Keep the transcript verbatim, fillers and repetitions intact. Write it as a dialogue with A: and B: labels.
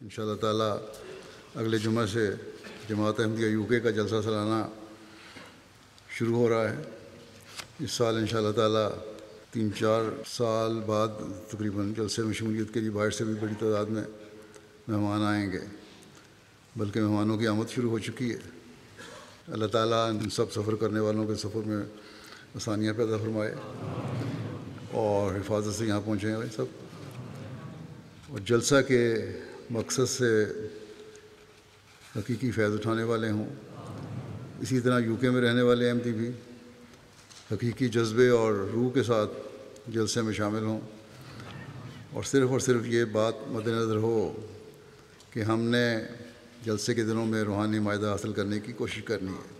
A: इंशाअल्लाह ताला अगले जुम्मे से जमात अहमदिया यूके का जलसा सालाना शुरू हो रहा है। इस साल इंशाअल्लाह ताला तीन चार साल बाद तकरीबन जलसे में शमूलियत के लिए बाहर से भी बड़ी तादाद में मेहमान आएंगे, बल्कि मेहमानों की आमद शुरू हो चुकी है। अल्लाह ताला इन सब सफ़र करने वालों के सफ़र में आसानियाँ पैदा फरमाए और हिफाजत से यहाँ पहुँचे हैं सब, और जलसा के मकसद से हकीकी फ़ैज़ उठाने वाले हों। इसी तरह यूके में रहने वाले अहमदी भी हकीकी जज्बे और रूह के साथ जलसे में शामिल हों, और सिर्फ़ और सिर्फ ये बात मद्देनज़र हो कि हमने जलसे के दिनों में रूहानी मायदा हासिल करने की कोशिश करनी है।